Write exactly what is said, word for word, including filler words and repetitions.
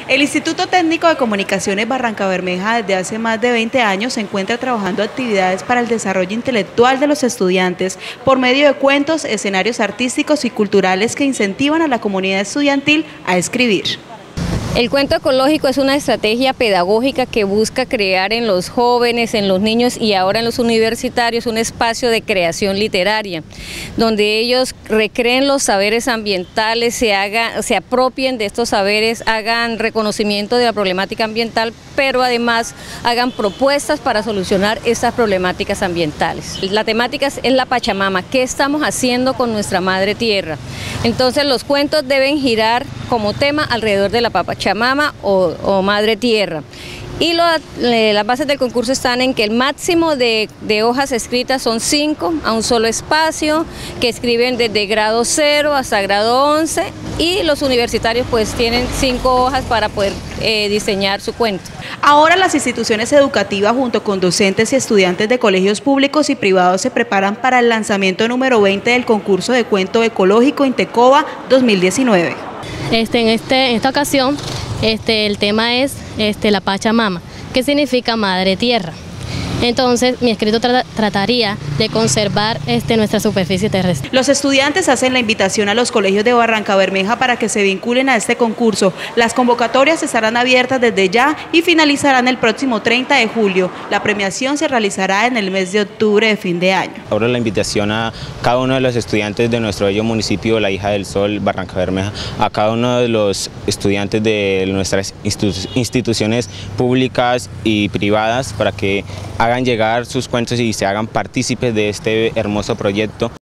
El Instituto Técnico de Comunicaciones Barrancabermeja desde hace más de veinte años se encuentra trabajando actividades para el desarrollo intelectual de los estudiantes por medio de cuentos, escenarios artísticos y culturales que incentivan a la comunidad estudiantil a escribir. El cuento ecológico es una estrategia pedagógica que busca crear en los jóvenes, en los niños y ahora en los universitarios un espacio de creación literaria, donde ellos recreen los saberes ambientales, se, haga, se apropien de estos saberes, hagan reconocimiento de la problemática ambiental, pero además hagan propuestas para solucionar estas problemáticas ambientales. La temática es la Pachamama, ¿qué estamos haciendo con nuestra madre tierra? Entonces los cuentos deben girar como tema alrededor de la Pachamama o, o madre tierra. Y lo, eh, las bases del concurso están en que el máximo de, de hojas escritas son cinco a un solo espacio, que escriben desde grado cero hasta grado once, y los universitarios pues tienen cinco hojas para poder eh, diseñar su cuento. Ahora las instituciones educativas junto con docentes y estudiantes de colegios públicos y privados se preparan para el lanzamiento número veinte del concurso de cuento ecológico Intecoba dos mil diecinueve. Este, en, este, en esta ocasión este, el tema es este, la Pachamama, que significa madre tierra. Entonces mi escrito tra trataría de conservar este, nuestra superficie terrestre. Los estudiantes hacen la invitación a los colegios de Barrancabermeja para que se vinculen a este concurso. Las convocatorias estarán abiertas desde ya y finalizarán el próximo treinta de julio. La premiación se realizará en el mes de octubre de fin de año. Abro la invitación a cada uno de los estudiantes de nuestro bello municipio, La Hija del Sol, Barrancabermeja, a cada uno de los estudiantes de nuestras instituciones públicas y privadas para que hagan llegar sus cuentos y se hagan partícipes de este hermoso proyecto.